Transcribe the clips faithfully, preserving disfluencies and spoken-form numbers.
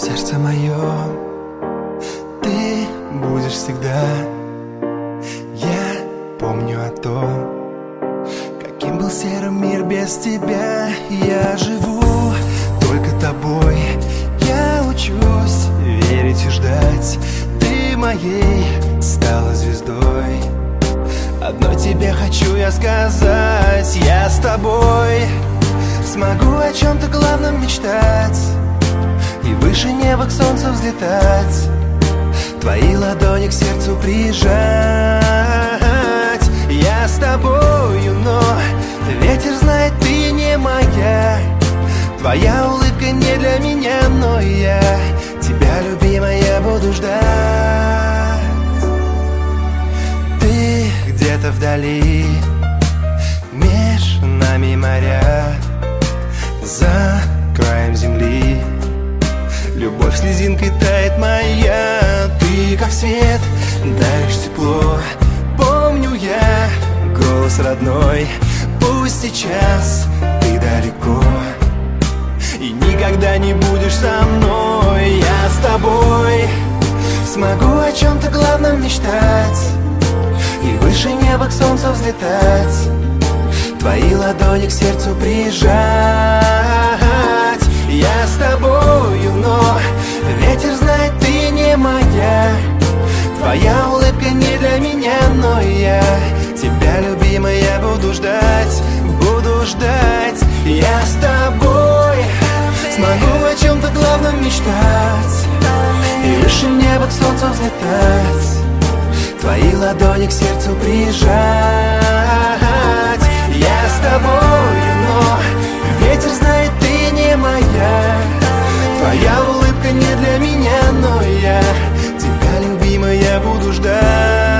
сердце мое, ты будешь всегда. Я помню о том, каким был серым мир без тебя. Я живу только тобой, я учусь верить и ждать. Ты моей стала звездой. Одно тебе хочу я сказать: я с тобой смогу о чем-то главном мечтать и выше неба к солнцу взлетать, твои ладони к сердцу прижать. Я с тобою, но ветер знает, ты не моя. Твоя улыбка не для меня, но я тебя, любимая, буду ждать. Ты где-то вдали, меж нами моря, за краем земли любовь слезинкой тает моя. Ты как свет, даришь тепло. Помню я голос родной. Пусть сейчас ты далеко и никогда не будешь со мной. Я с тобой смогу о чем-то главном мечтать и выше неба к солнцу взлетать, твои ладони к сердцу прижать. Я с тобою, но ветер знает, ты не моя. Твоя улыбка не для меня, но я тебя, любимая, буду ждать, буду ждать. Я с тобой смогу о чем-то главном мечтать и выше неба к солнцу взлетать, твои ладони к сердцу прижать. Я с тобою, но ветер знает, ты не моя. Твоя улыбка не для меня, но я тебя, любимая, буду ждать.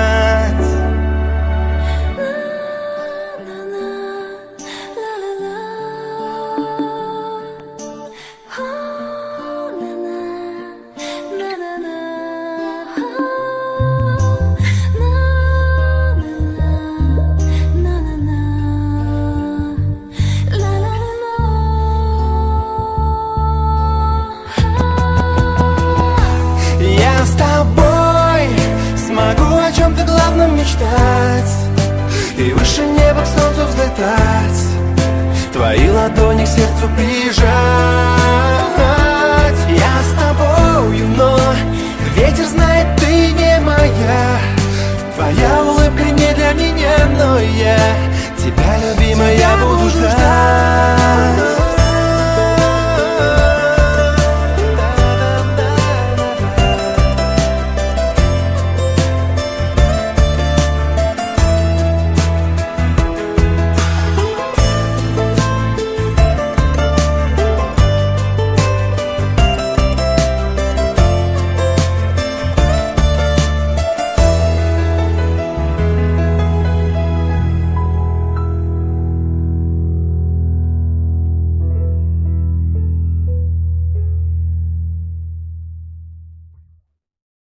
Мечтать и выше неба к солнцу взлетать, твои ладони к сердцу прижать.